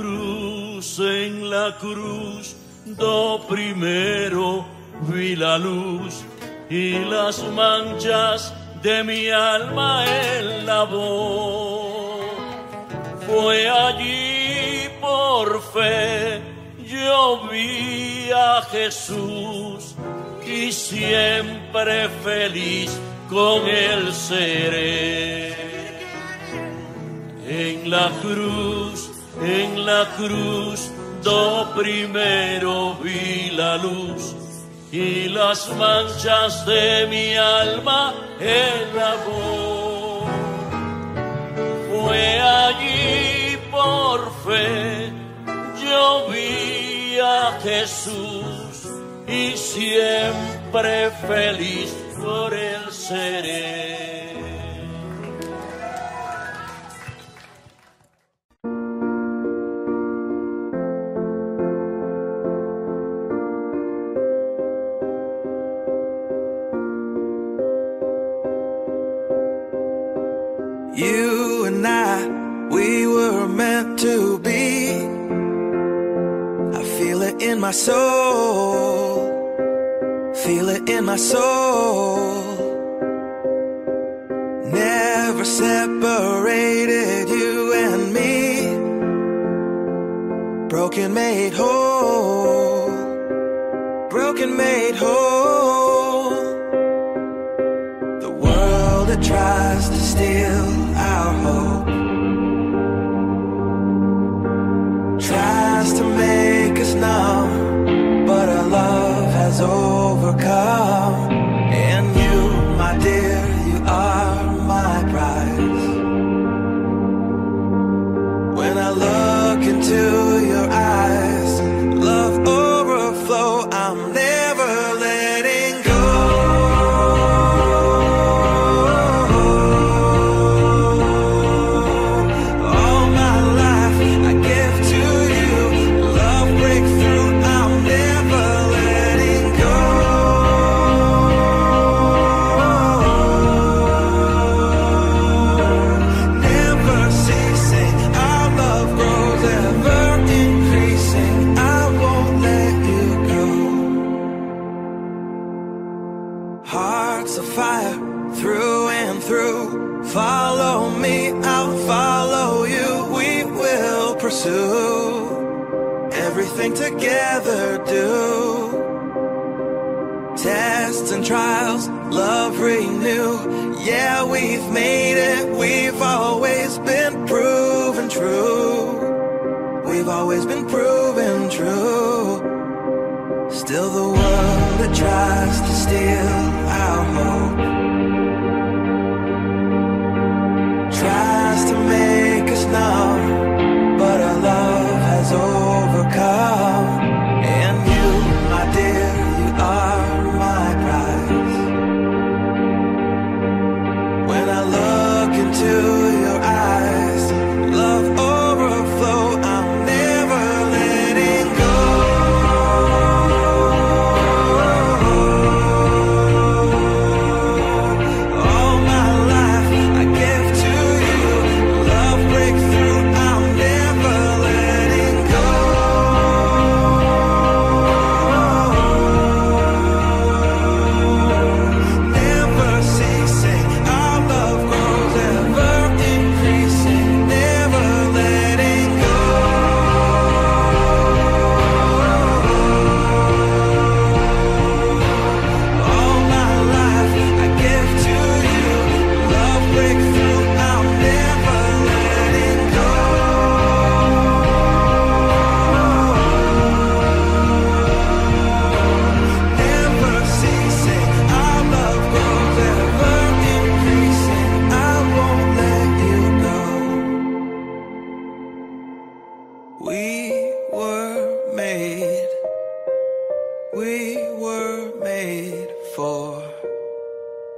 la cruz, do primero vi la luz y las manchas de mi alma él lavó. Fue allí por fe, yo vi a Jesús y siempre feliz con él seré. En la cruz, do primero vi la luz y las manchas de mi alma él lavó. Fue allí por fe, yo vi a Jesús y siempre feliz por él seré. You and I, we were meant to be. I feel it in my soul. Feel it in my soul. Never separated, you and me. Broken made whole. Broken made whole. The world that tries to steal our hope tries to make us numb, but our love has overcome. And you, my dear, you are my prize. When I look into your eyes, love overflow, I'm never letting go. All my life I give to you, love breakthrough, I'm never letting go. Never ceasing, our love grows ever increasing, I won't let you go. Hearts of fire through and through. Follow me, I'll follow you. We will pursue everything together. Do tests and trials, love renew. Yeah, we've made it. We've always been proven true. We've always been proven true. Still the world that tries to steal our hope tries to make us numb, but our love has overcome.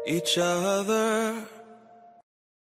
each other.